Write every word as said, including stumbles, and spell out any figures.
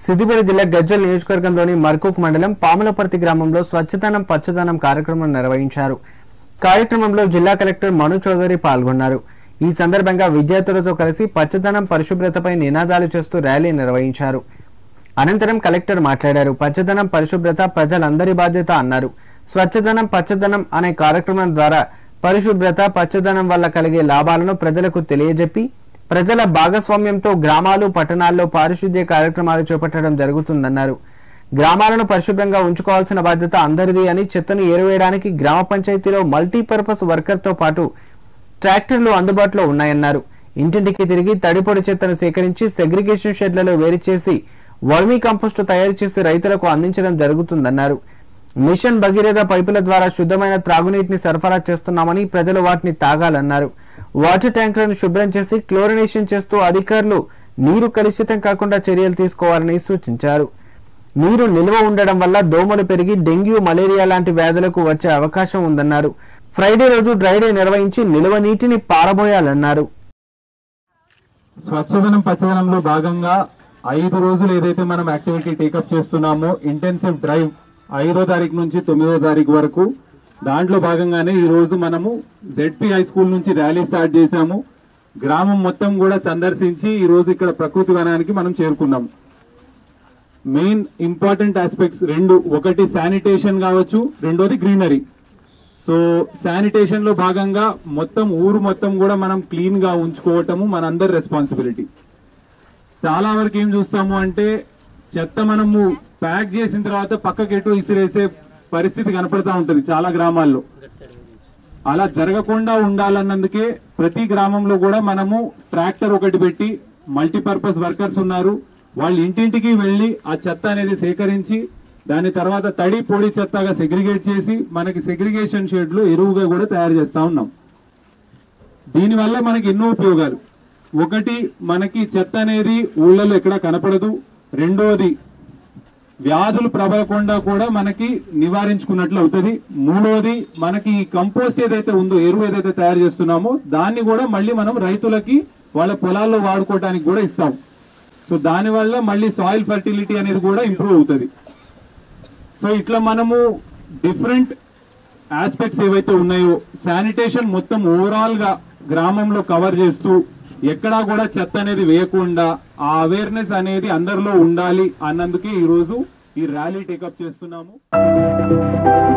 సిద్దిపేట జిల్లా గజ్వెల్ నియోజకవర్గంలోని మర్కూక్ మండలం పాములపర్తి గ్రామంలో స్వచ్ఛతనం పచ్చదనం కార్యక్రమం నిర్వహించారు. కార్యక్రమంలో జిల్లా కలెక్టర్ మను చౌదరి పాల్గొన్నారు. ఈ సందర్భంగా విద్యార్థులతో కలిసి పచ్చదనం పరిశుభ్రతపై నినాదాలు చేస్తూ ర్యాలీ నిర్వహించారు. అనంతరం కలెక్టర్ మాట్లాడారు. పచ్చదనం పరిశుభ్రత ప్రజలందరి బాధ్యత అన్నారు. స్వచ్ఛదనం పచ్చదనం అనే కార్యక్రమం ద్వారా పరిశుభ్రత పచ్చదనం వల్ల కలిగే లాభాలను ప్రజలకు తెలియజెప్పి ప్రజల భాగస్వామ్యంతో గ్రామాలు పట్టణాల్లో పారిశుద్ధ్య కార్యక్రమాలు చేపట్టడం జరుగుతుందన్నారు. గ్రామాలను పరిశుభ్రంగా ఉంచుకోవాల్సిన బాధ్యత అందరిది అని, చెత్తను ఏరివేయడానికి గ్రామ పంచాయతీలో మల్టీపర్పస్ వర్కర్తో పాటు ట్రాక్టర్లు అందుబాటులో ఉన్నాయన్నారు. ఇంటింటికి తిరిగి తడిపొడి చెత్తను సేకరించి సెగ్రిగేషన్ షెడ్లలో వేరు చేసి వర్మీ కంపోస్టు తయారు చేసి రైతులకు అందించడం జరుగుతుందన్నారు. మిషన్ భగీరథ పైపుల ద్వారా శుద్ధమైన త్రాగునీటిని సరఫరా చేస్తున్నామని, ప్రజలు వాటిని తాగాలన్నారు. వాటర్ ట్యాంకులను శుభ్రం చేసి క్లోరినేషన్ చేస్తూ అధికారులు నీరు కలుషితం కాకుండా చర్యలు తీసుకోవాలని సూచించారు. నీరు నిల్వ ఉండడం వల్ల దోమలు పెరిగి డెంగ్యూ, మలేరియా లాంటి వ్యాధులకు వచ్చే అవకాశం ఉందన్నారు. ఫ్రైడే రోజు డ్రైడే నిర్వహించి నిల్వ నీటిని పారబోయాలన్నారు. స్వచ్ఛదనం పచ్చదనంలో భాగంగా ఐదు రోజులు ఏదైతే మనం యాక్టివిటీ టేకప్ చేస్తున్నామో ఇంటెన్సివ్ డ్రైవ్ ఐదో తారీఖు నుంచి తొమ్మిదో తారీఖు వరకు, దాంట్లో భాగంగానే ఈ రోజు మనము జెడ్పీ హై స్కూల్ నుంచి ర్యాలీ స్టార్ట్ చేశాము. గ్రామం మొత్తం కూడా సందర్శించి ఈ రోజు ఇక్కడ ప్రకృతి వనానికి మనం చేరుకున్నాము. మెయిన్ ఇంపార్టెంట్ ఆస్పెక్ట్స్ రెండు, ఒకటి శానిటేషన్ కావచ్చు, రెండోది గ్రీనరీ. సో శానిటేషన్ లో భాగంగా మొత్తం ఊరు మొత్తం కూడా మనం క్లీన్ గా ఉంచుకోవటము మనందరి రెస్పాన్సిబిలిటీ. చాలా వరకు ఏం చూస్తాము అంటే చెత్త మనము ప్యాక్ చేసిన తర్వాత పక్కకెటు ఇసిరేసే పరిస్థితి కనపడతా ఉంటుంది చాలా గ్రామాల్లో. అలా జరగకుండా ఉండాలన్నందుకే ప్రతి గ్రామంలో కూడా మనము ట్రాక్టర్ ఒకటి పెట్టి మల్టీపర్పస్ వర్కర్స్ ఉన్నారు, వాళ్ళు ఇంటింటికి వెళ్ళి ఆ చెత్త అనేది సేకరించి దాని తర్వాత తడి పొడి చెత్తగా సెగ్రిగేట్ చేసి మనకి సెగ్రిగేషన్ షెడ్లు ఎరువుగా కూడా తయారు చేస్తా ఉన్నాం. దీనివల్ల మనకి ఎన్నో ఉపయోగాలు. ఒకటి, మనకి చెత్త అనేది ఊళ్ళలో ఎక్కడా కనపడదు. రెండోది, వ్యాధులు ప్రబలకుండా కూడా మనకి నివారించుకున్నట్లు అవుతుంది. మూడోది, మనకి కంపోస్ట్ ఏదైతే ఉందో, ఎరువు ఏదైతే తయారు చేస్తున్నామో దాన్ని కూడా మళ్ళీ మనం రైతులకి వాళ్ళ పొలాల్లో వాడుకోవడానికి కూడా ఇస్తాం. సో దానివల్ల మళ్ళీ సాయిల్ ఫర్టిలిటీ అనేది కూడా ఇంప్రూవ్ అవుతుంది. సో ఇట్లా మనము డిఫరెంట్ ఆస్పెక్ట్స్ ఏవైతే ఉన్నాయో శానిటేషన్ మొత్తం ఓవరాల్ గా గ్రామంలో కవర్ చేస్తూ ఎక్కడా కూడా చెత్త అనేది వేయకుండా ఆ అవేర్నెస్ అనేది అందరిలో ఉండాలి అన్నందుకే ఈరోజు ఈ ర్యాలీ టేకప్ చేస్తున్నాము.